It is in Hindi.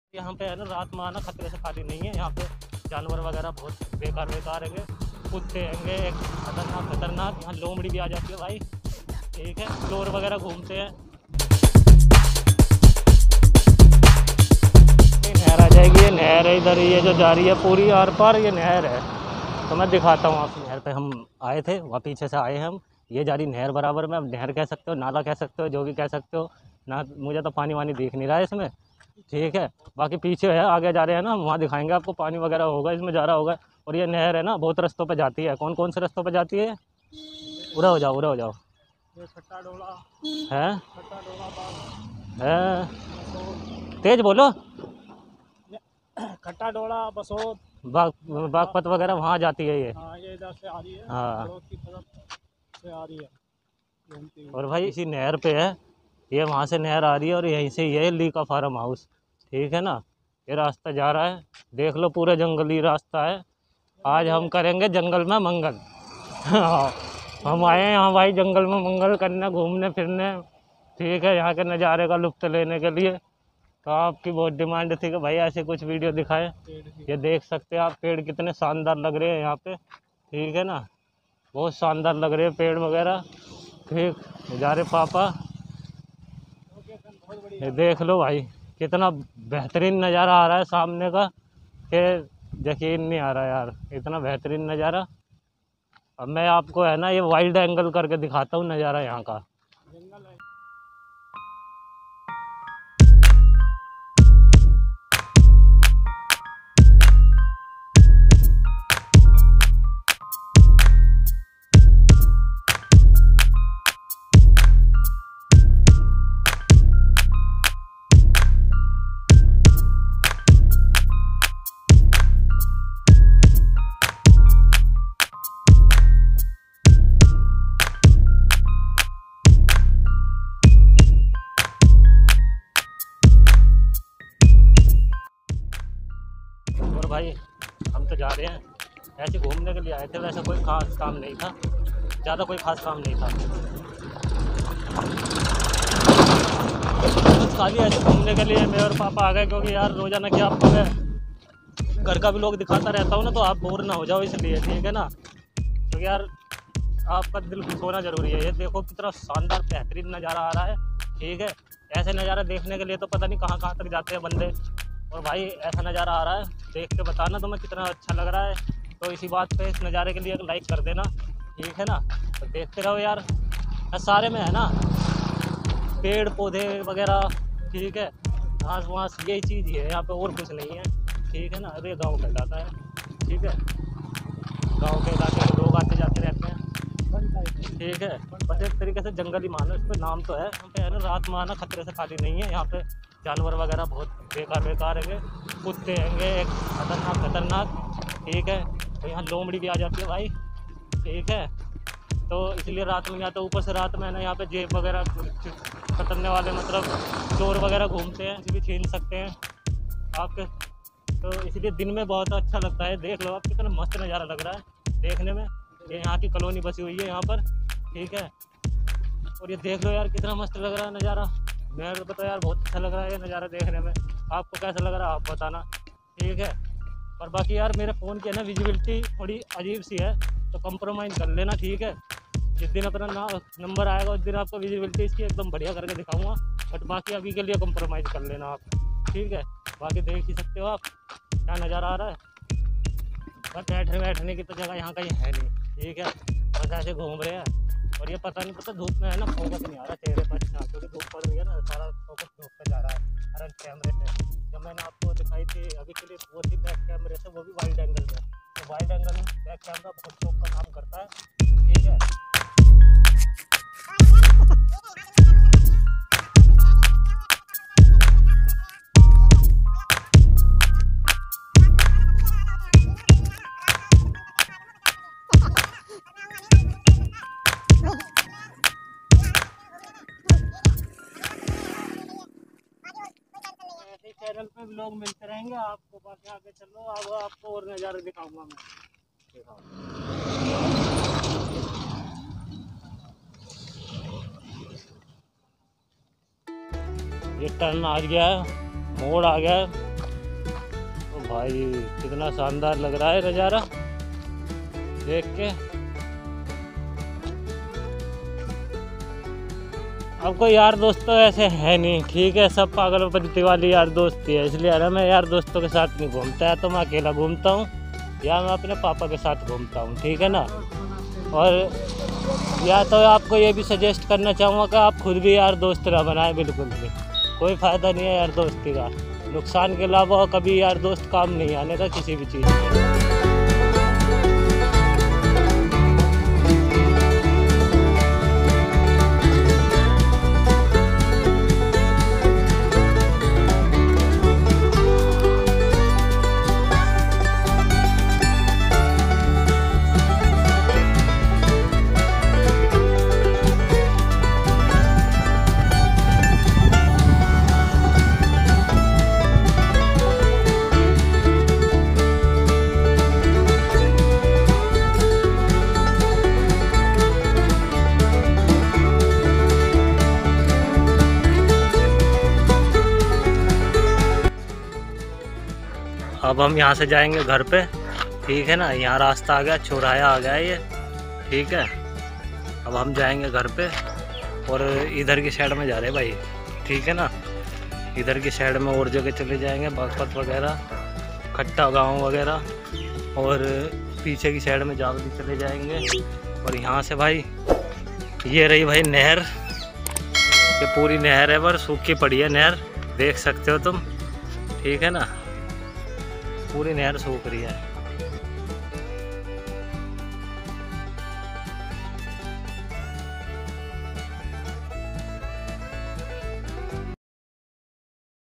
यहाँ पे है ना रात में आना खतरे से खाली नहीं है। यहाँ पे जानवर वगैरह बहुत बेकार हैंगे, कुत्ते हैंगे एक खतरनाक। यहाँ लोमड़ी भी आ जाती है भाई, ठीक है, चोर वगैरह घूमते हैं। नहर आ जाएगी, ये नहर है इधर, ये जो जा रही है पूरी आर पार ये नहर है। तो मैं दिखाता हूँ आपको, नहर पे हम आए थे, वहाँ पीछे से आए हम, ये जा रही नहर बराबर में। अब नहर कह सकते हो, नाला कह सकते हो, जो भी कह सकते हो ना, मुझे तो पानी वानी दिख नहीं रहा है इसमें, ठीक है। बाकी पीछे है, आगे जा रहे हैं ना, वहाँ दिखाएंगे आपको, पानी वगैरह होगा इसमें जा रहा होगा। और ये नहर है ना बहुत रस्तों पे जाती है। कौन कौन से रस्तों पे जाती है? उड़ा हो जाओ ये खट्टा डोला है, बसोत, तेज बोलो। खट्टा डोला बसोत, बागपत वगैरह वहाँ जाती है ये। हाँ ये इधर से आ रही है, हाँ, की तरफ से आ रही है घूमती हुई। और भाई इसी नहर पे है, ये वहाँ से नहर आ रही है और यहीं से ये ली का फार्म हाउस, ठीक है ना। ये रास्ता जा रहा है, देख लो पूरा जंगली रास्ता है। आज हम करेंगे जंगल में मंगल। हम आए हैं यहाँ भाई जंगल में मंगल करने, घूमने फिरने, ठीक है, यहाँ के नज़ारे का लुत्फ़ लेने के लिए। तो आपकी बहुत डिमांड थी कि भाई ऐसे कुछ वीडियो दिखाएं। ये देख सकते हैं आप, पेड़ कितने शानदार लग रहे हैं यहाँ पे, ठीक है ना, बहुत शानदार लग रहे हैं पेड़ वगैरह, ठीक। जा रहे पापा, ये देख लो भाई कितना बेहतरीन नज़ारा आ रहा है सामने का, कि यकीन नहीं आ रहा यार, इतना बेहतरीन नज़ारा। अब मैं आपको है ना ये वाइल्ड एंगल करके दिखाता हूँ नज़ारा यहाँ का। भाई हम तो जा रहे हैं, ऐसे घूमने के लिए आए थे, वैसे कोई खास काम नहीं था, ज़्यादा कोई खास काम नहीं था, खाली ऐसे घूमने के लिए मैं और पापा आ गए। क्योंकि यार रोज़ाना क्या आपको मैं घर का भी लोग दिखाता रहता हूँ ना, तो आप बोर ना हो जाओ इसलिए, ठीक है ना। क्योंकि यार आपका दिल खुश होना ज़रूरी है। ये देखो कितना शानदार बेहतरीन नज़ारा आ रहा है, ठीक है। ऐसे नज़ारा देखने के लिए तो पता नहीं कहाँ तक जाते हैं बंदे, और भाई ऐसा नज़ारा आ रहा है, देख के बताना तुम्हें कितना अच्छा लग रहा है। तो इसी बात पे इस नज़ारे के लिए एक लाइक कर देना, ठीक है ना। तो देखते रहो यार, सारे में है ना पेड़ पौधे वगैरह, ठीक है, घास वास, यही चीज़ ही है यहाँ पे, और कुछ नहीं है, ठीक है ना। अरे गाँव कहलाता है, ठीक है, गाँव के इलाके में लोग आते जाते रहते हैं, ठीक है। बस एक तरीके से जंगली मानो, इस पर नाम तो है। यहाँ पे है ना रात में आना खतरे से खाली नहीं है। यहाँ पे जानवर वगैरह बहुत बेकार हैंगे, कुत्ते हैंगे एक खतरनाक, ठीक है। तो यहाँ लोमड़ी भी आ जाती है भाई, ठीक है। तो इसलिए रात में आता, ऊपर से रात में है ना यहाँ पे जेब वगैरह कतरने वाले, मतलब चोर वगैरह घूमते हैं, किसी भी छीन सकते हैं आपके। तो इसलिए दिन में बहुत अच्छा लगता है। देख लो आप कितना मस्त नज़ारा लग रहा है देखने में। ये यहाँ की कॉलोनी बसी हुई है यहाँ पर, ठीक है। और ये देख लो यार कितना मस्त लग रहा है नज़ारा। मेरे को तो यार बहुत अच्छा लग रहा है ये नज़ारा देखने में। आपको कैसा लग रहा है आप बताना, ठीक है। और बाकी यार मेरे फ़ोन की है ना विजिबिलिटी थोड़ी अजीब सी है, तो कंप्रोमाइज़ कर लेना, ठीक है। जिस दिन अपना नंबर आएगा उस दिन आपको विजिबिलिटी इसकी एकदम बढ़िया करके दिखाऊंगा। बट बाकी अभी के लिए कंप्रोमाइज़ कर लेना आप, ठीक है। बाकी देख ही सकते हो आप क्या नज़ारा आ रहा है। बस बैठने की तो जगह यहाँ कहीं है नहीं, ठीक है। बस ऐसे घूम रहे हैं। और ये पता नहीं, पता धूप में है ना फोकस नहीं आ रहा चेहरे पर, क्योंकि धूप पड़ रही है ना, सारा फोकस धूप पे जा रहा है फ्रंट कैमरे से। जब मैंने आपको दिखाई थी अभी के लिए वो थी बैक कैमरे से, वो भी वाइड एंगल में। तो वाइड एंगल में बैक कैमरा बहुत शौक का काम करता है, ठीक है। चैनल पे व्लॉग मिलते रहेंगे आपको। बाकी आगे चलो, अब आपको और नज़ारे दिखाऊंगा मैं। ये टर्न आ गया है, मोड़ आ गया है, तो भाई कितना शानदार लग रहा है नज़ारा देख के। अब कोई यार दोस्त तो ऐसे है नहीं, ठीक है, सब पागलपंती वाली यार दोस्ती है, इसलिए अरे मैं यार दोस्तों के साथ नहीं घूमता है, तो मैं अकेला घूमता हूँ या मैं अपने पापा के साथ घूमता हूँ, ठीक है ना। और या तो आपको ये भी सजेस्ट करना चाहूँगा कि आप खुद भी यार दोस्त ना बनाएं, बिल्कुल भी कोई फ़ायदा नहीं है यार दोस्ती का, नुकसान के अलावा कभी यार दोस्त काम नहीं आने का किसी भी चीज़ में। अब हम यहाँ से जाएंगे घर पे, ठीक है ना। यहाँ रास्ता आ गया, चौराहा आ गया ये, ठीक है। अब हम जाएंगे घर पे और इधर की साइड में जा रहे हैं भाई, ठीक है ना। इधर की साइड में और जगह चले जाएंगे, बागपत वगैरह, खट्टा गांव वगैरह, और पीछे की साइड में जावली चले जाएंगे। और यहाँ से भाई ये रही भाई नहर, ये पूरी नहर है पर सूखी पड़ी है नहर, देख सकते हो तुम, ठीक है ना। पूरी नहर सूख रही है।